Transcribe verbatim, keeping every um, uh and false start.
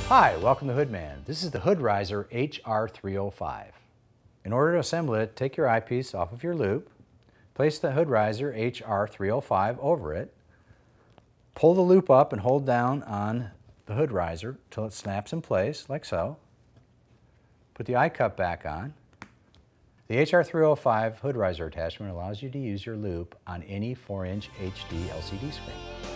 Hi, welcome to Hoodman. This is the Hood Riser H R three oh five. In order to assemble it, take your eyepiece off of your loop, place the Hood Riser H R three oh five over it, pull the loop up and hold down on the hood riser till it snaps in place, like so. Put the eye cup back on. The H R three oh five hood riser attachment allows you to use your loop on any four inch H D L C D screen.